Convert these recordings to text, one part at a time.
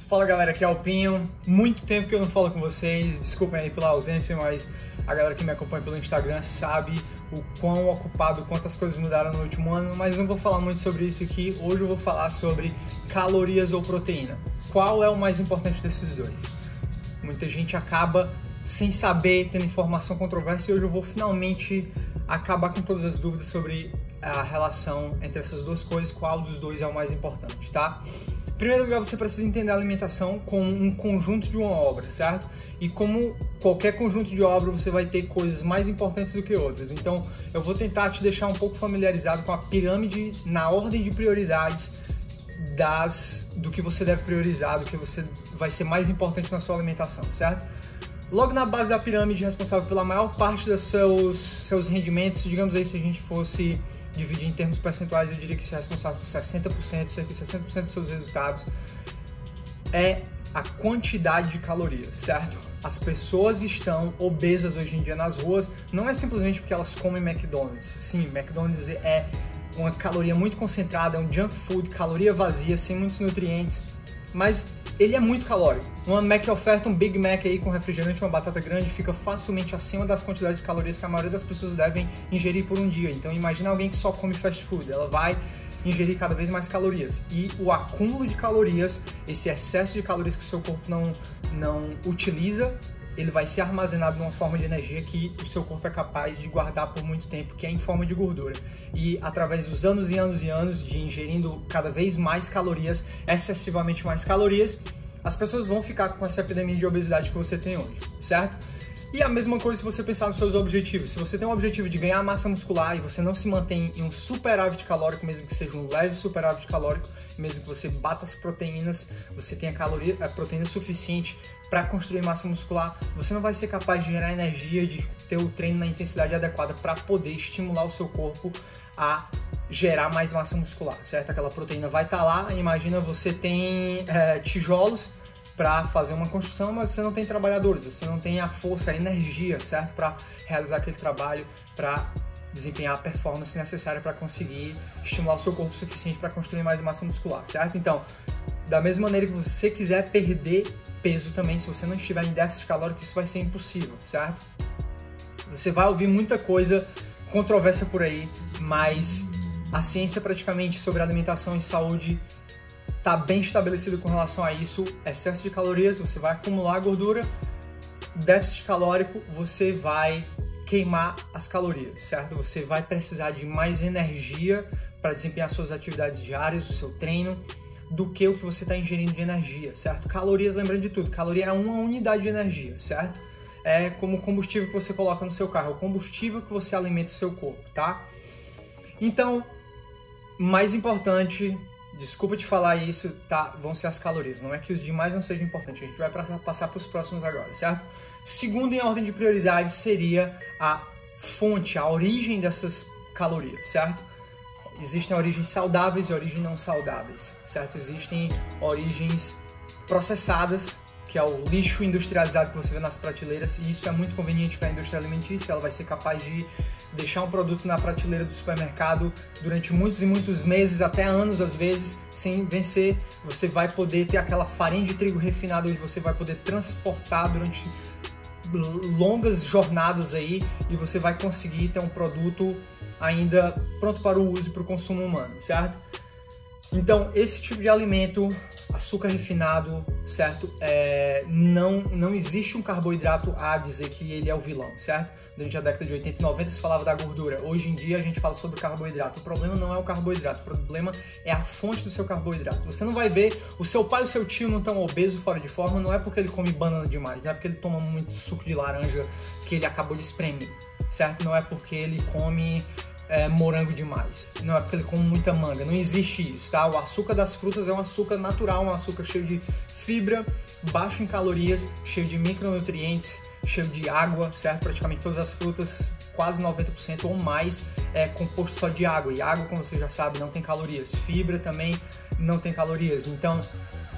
Fala galera, aqui é o Pinho. Muito tempo que eu não falo com vocês, desculpem aí pela ausência, mas a galera que me acompanha pelo Instagram sabe o quão ocupado, quantas coisas mudaram no último ano, mas não vou falar muito sobre isso aqui. Hoje eu vou falar sobre calorias ou proteína. Qual é o mais importante desses dois? Muita gente acaba sem saber, tendo informação controversa, e hoje eu vou finalmente acabar com todas as dúvidas sobre a relação entre essas duas coisas, qual dos dois é o mais importante, tá? Em primeiro lugar, você precisa entender a alimentação como um conjunto de uma obra, certo? E como qualquer conjunto de obra, você vai ter coisas mais importantes do que outras. Então, eu vou tentar te deixar um pouco familiarizado com a pirâmide na ordem de prioridades do que você deve priorizar, do que você vai ser mais importante na sua alimentação, certo? Logo na base da pirâmide, responsável pela maior parte dos seus rendimentos, digamos aí, se a gente fosse dividir em termos percentuais, eu diria que isso é responsável por 60%, cerca de 60% dos seus resultados, é a quantidade de calorias, certo? As pessoas estão obesas hoje em dia nas ruas, não é simplesmente porque elas comem McDonald's. Sim, McDonald's é uma caloria muito concentrada, é um junk food, caloria vazia, sem muitos nutrientes, mas ele é muito calórico. Uma Mac oferta, um Big Mac aí com refrigerante e uma batata grande fica facilmente acima das quantidades de calorias que a maioria das pessoas devem ingerir por um dia. Então imagina alguém que só come fast food, ela vai ingerir cada vez mais calorias. E o acúmulo de calorias, esse excesso de calorias que o seu corpo não utiliza, ele vai ser armazenado numa forma de energia que o seu corpo é capaz de guardar por muito tempo, que é em forma de gordura. E através dos anos e anos e anos de ingerindo cada vez mais calorias, excessivamente mais calorias, as pessoas vão ficar com essa epidemia de obesidade que você tem hoje, certo? E a mesma coisa se você pensar nos seus objetivos. Se você tem um objetivo de ganhar massa muscular e você não se mantém em um superávit calórico, mesmo que seja um leve superávit calórico, mesmo que você bata as proteínas, você tenha a proteína suficiente para construir massa muscular, você não vai ser capaz de gerar energia, de ter o treino na intensidade adequada para poder estimular o seu corpo a gerar mais massa muscular, certo? Aquela proteína vai estar lá, imagina você tem tijolos para fazer uma construção, mas você não tem trabalhadores, você não tem a força, a energia, certo? Para realizar aquele trabalho, para desempenhar a performance necessária para conseguir estimular o seu corpo o suficiente para construir mais massa muscular, certo? Então, da mesma maneira que você quiser perder peso também, se você não estiver em déficit calórico, isso vai ser impossível, certo? Você vai ouvir muita coisa controversa por aí, mas a ciência praticamente sobre alimentação e saúde está bem estabelecido com relação a isso. Excesso de calorias, você vai acumular gordura. Déficit calórico, você vai queimar as calorias, certo? Você vai precisar de mais energia para desempenhar suas atividades diárias, o seu treino, do que o que você está ingerindo de energia, certo? Calorias, lembrando de tudo, caloria é uma unidade de energia, certo? É como o combustível que você coloca no seu carro, é o combustível que você alimenta o seu corpo, tá? Então, mais importante, desculpa te falar isso, tá? Vão ser as calorias. Não é que os demais não sejam importantes. A gente vai passar para os próximos agora, certo? Segundo em ordem de prioridade seria a fonte, a origem dessas calorias, certo? Existem origens saudáveis e origens não saudáveis, certo? Existem origens processadas, que é o lixo industrializado que você vê nas prateleiras, e isso é muito conveniente para a indústria alimentícia. Ela vai ser capaz de deixar um produto na prateleira do supermercado durante muitos e muitos meses, até anos às vezes, sem vencer. Você vai poder ter aquela farinha de trigo refinada, onde você vai poder transportar durante longas jornadas aí, e você vai conseguir ter um produto ainda pronto para o uso e para o consumo humano, certo? Então, esse tipo de alimento, açúcar refinado, certo? Não existe um carboidrato a dizer que ele é o vilão, certo? Durante a década de 80 e 90 se falava da gordura. Hoje em dia a gente fala sobre o carboidrato. O problema não é o carboidrato, o problema é a fonte do seu carboidrato. Você não vai ver, o seu pai e o seu tio não estão obesos, fora de forma, não é porque ele come banana demais, não é porque ele toma muito suco de laranja que ele acabou de espremer, certo? Não é porque ele come morango demais, não é porque ele come muita manga, não existe isso, tá? O açúcar das frutas é um açúcar natural, um açúcar cheio de fibra, baixo em calorias, cheio de micronutrientes, cheio de água, certo? Praticamente todas as frutas, quase 90% ou mais, é composto só de água, e água, como você já sabe, não tem calorias. Fibra também não tem calorias. Então,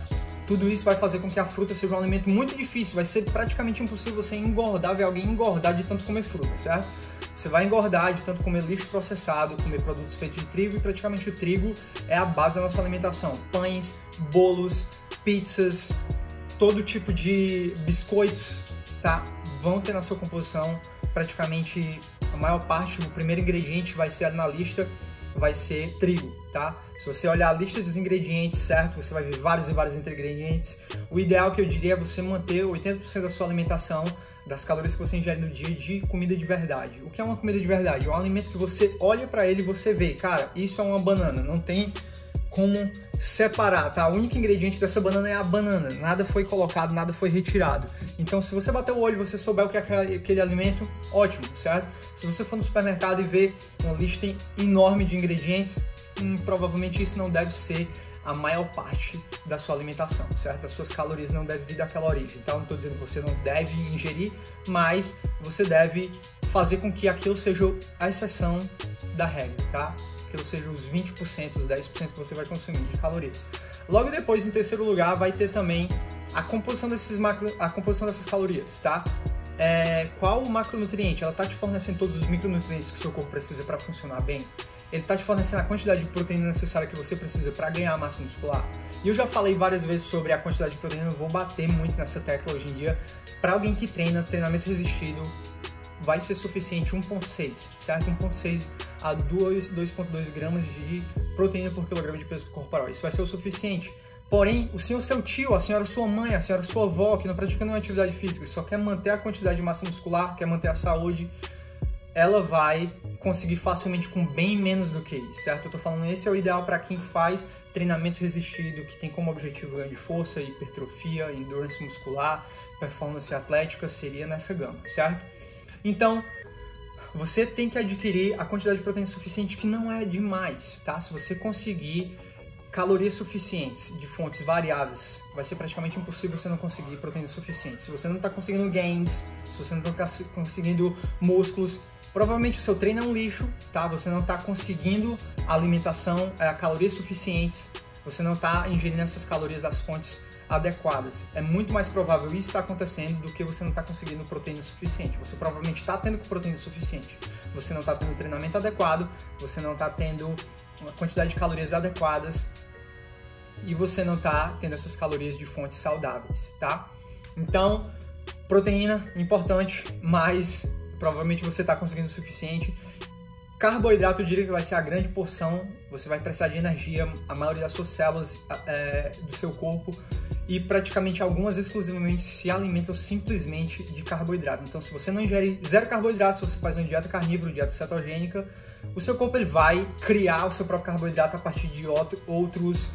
tudo isso vai fazer com que a fruta seja um alimento muito difícil, vai ser praticamente impossível você engordar, ver alguém engordar de tanto comer fruta, certo? Você vai engordar de tanto comer lixo processado, comer produtos feitos de trigo, e praticamente o trigo é a base da nossa alimentação. Pães, bolos, pizzas, todo tipo de biscoitos, tá? Vão ter na sua composição praticamente a maior parte, o primeiro ingrediente vai ser na lista, vai ser trigo, tá? Se você olhar a lista dos ingredientes, certo? Você vai ver vários e vários ingredientes. O ideal que eu diria é você manter 80% da sua alimentação, das calorias que você ingere no dia, de comida de verdade. O que é uma comida de verdade? É um alimento que você olha para ele e você vê, cara, isso é uma banana, não tem como separar, tá? O único ingrediente dessa banana é a banana, nada foi colocado, nada foi retirado. Então, se você bater o olho e você souber o que é aquele alimento, ótimo, certo? Se você for no supermercado e ver uma lista enorme de ingredientes, provavelmente isso não deve ser a maior parte da sua alimentação, certo? As suas calorias não devem vir daquela origem. Então, não estou dizendo que você não deve ingerir, mas você deve fazer com que aquilo seja a exceção da regra, tá? Aquilo seja os 20%, os 10% que você vai consumir de calorias. Logo depois, em terceiro lugar, vai ter também a composição dessas calorias, tá? Qual o macronutriente? Ela está te fornecendo todos os micronutrientes que o seu corpo precisa para funcionar bem? Ele está te fornecendo a quantidade de proteína necessária que você precisa para ganhar massa muscular? E eu já falei várias vezes sobre a quantidade de proteína, eu vou bater muito nessa tecla hoje em dia. Para alguém que treina, treinamento resistido, vai ser suficiente 1,6, certo? 1,6 a 2,2 gramas de proteína por quilograma de peso corporal. Isso vai ser o suficiente. Porém, o senhor seu tio, a senhora sua mãe, a senhora sua avó, que não pratica nenhuma atividade física, só quer manter a quantidade de massa muscular, quer manter a saúde, ela vai conseguir facilmente com bem menos do que isso, certo? Eu tô falando, esse é o ideal para quem faz treinamento resistido, que tem como objetivo ganho de força, hipertrofia, endurance muscular, performance atlética, seria nessa gama, certo? Então, você tem que adquirir a quantidade de proteína suficiente, que não é demais, tá? Se você conseguir calorias suficientes de fontes variadas, vai ser praticamente impossível você não conseguir proteína suficiente. Se você não está conseguindo gains, se você não está conseguindo músculos, provavelmente o seu treino é um lixo, tá? Você não está conseguindo alimentação, calorias suficientes, você não está ingerindo essas calorias das fontes adequadas. É muito mais provável isso estar acontecendo do que você não está conseguindo proteína suficiente. Você provavelmente está tendo proteína suficiente, você não está tendo treinamento adequado, você não está tendo uma quantidade de calorias adequadas e você não está tendo essas calorias de fontes saudáveis, tá? Então, proteína, importante, mas provavelmente você está conseguindo o suficiente. Carboidrato, eu diria que vai ser a grande porção, você vai precisar de energia, a maioria das suas células do seu corpo, e praticamente algumas exclusivamente se alimentam simplesmente de carboidrato. Então, se você não ingere zero carboidrato, se você faz uma dieta carnívora, dieta cetogênica, o seu corpo ele vai criar o seu próprio carboidrato a partir de outros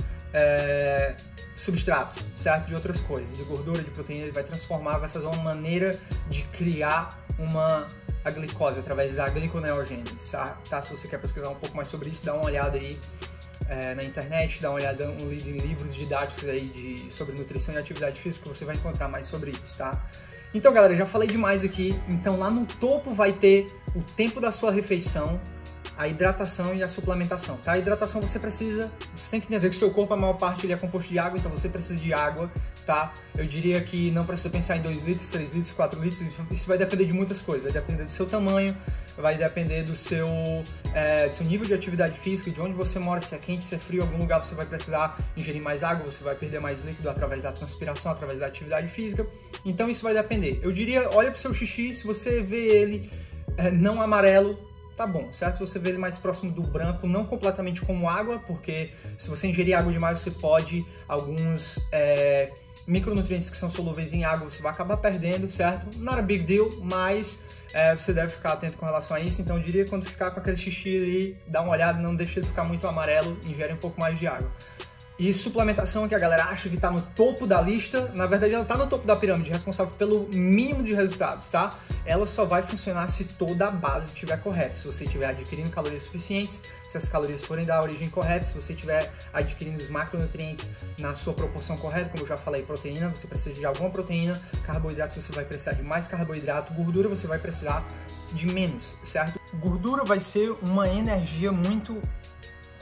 substratos, certo? De outras coisas, de gordura, de proteína, ele vai transformar, vai fazer uma maneira de criar a glicose através da gliconeogênese, tá? Se você quer pesquisar um pouco mais sobre isso, dá uma olhada aí na internet, dá uma olhada em livros didáticos aí sobre nutrição e atividade física, que você vai encontrar mais sobre isso, tá? Então, galera, já falei demais aqui. Então, lá no topo vai ter o tempo da sua refeição, a hidratação e a suplementação, tá? A hidratação você tem que entender que o seu corpo, a maior parte, ele é composto de água, então você precisa de água, tá? Eu diria que não precisa pensar em 2 litros, 3 litros, 4 litros, isso vai depender de muitas coisas, vai depender do seu tamanho, vai depender do seu nível de atividade física, de onde você mora, se é quente, se é frio, em algum lugar você vai precisar ingerir mais água, você vai perder mais líquido através da transpiração, através da atividade física, então isso vai depender. Eu diria, olha pro seu xixi, se você vê ele não amarelo, tá bom, certo? Se você vê ele mais próximo do branco, não completamente como água, porque se você ingerir água demais, você pode, alguns micronutrientes que são solúveis em água, você vai acabar perdendo, certo? Not a big deal, mas você deve ficar atento com relação a isso. Então eu diria, quando ficar com aquele xixi ali, dá uma olhada, não deixe ele ficar muito amarelo, ingere um pouco mais de água. E suplementação, que a galera acha que está no topo da lista, na verdade ela está no topo da pirâmide, responsável pelo mínimo de resultados, tá? Ela só vai funcionar se toda a base estiver correta, se você estiver adquirindo calorias suficientes, se as calorias forem da origem correta, se você estiver adquirindo os macronutrientes na sua proporção correta, como eu já falei, proteína, você precisa de alguma proteína, carboidrato você vai precisar de mais carboidrato, gordura você vai precisar de menos, certo? Gordura vai ser uma energia muito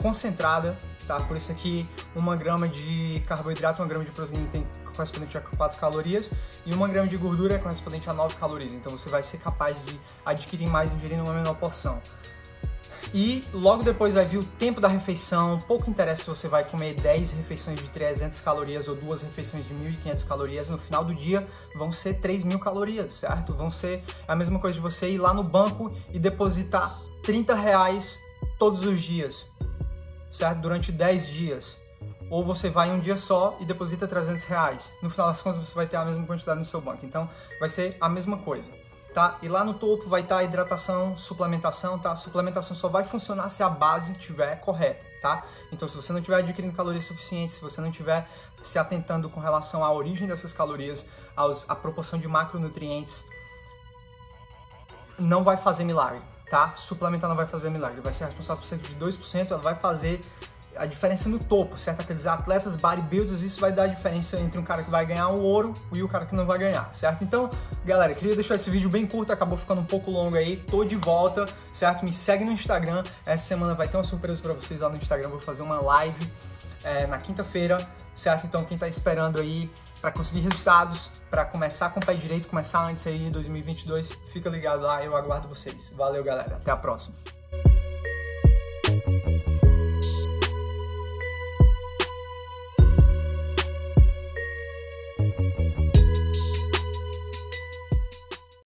concentrada, tá? Por isso aqui 1 grama de carboidrato, 1 grama de proteína tem correspondente a 4 calorias e 1 grama de gordura é correspondente a 9 calorias. Então você vai ser capaz de adquirir mais ingerindo uma menor porção. E logo depois vai vir o tempo da refeição. Pouco interessa se você vai comer 10 refeições de 300 calorias ou 2 refeições de 1.500 calorias. No final do dia vão ser 3.000 calorias, certo? Vão ser a mesma coisa de você ir lá no banco e depositar R$30 todos os dias, certo? Durante 10 dias. Ou você vai em um dia só e deposita R$300. No final das contas você vai ter a mesma quantidade no seu banco. Então vai ser a mesma coisa. Tá? E lá no topo vai estar a hidratação, suplementação, tá? A suplementação só vai funcionar se a base estiver correta, tá? Então se você não estiver adquirindo calorias suficientes, se você não estiver se atentando com relação à origem dessas calorias, à proporção de macronutrientes, não vai fazer milagre, tá? Suplementar não vai fazer milagre, vai ser responsável por cerca de 2%, ela vai fazer a diferença no topo, certo? Aqueles atletas bodybuilders, isso vai dar a diferença entre um cara que vai ganhar o ouro e o cara que não vai ganhar, certo? Então, galera, queria deixar esse vídeo bem curto, acabou ficando um pouco longo aí, tô de volta, certo? Me segue no Instagram, essa semana vai ter uma surpresa pra vocês lá no Instagram, vou fazer uma live na quinta-feira, certo? Então, quem tá esperando aí pra conseguir resultados, pra começar com o pé direito, começar antes aí em 2022, fica ligado lá, eu aguardo vocês. Valeu, galera, até a próxima.